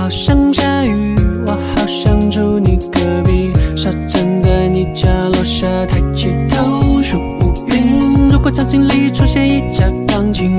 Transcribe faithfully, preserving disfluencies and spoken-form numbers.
好想下雨，我好想住你隔壁，傻站在你家楼下，抬起头数乌云。如果场景里出现一架钢琴，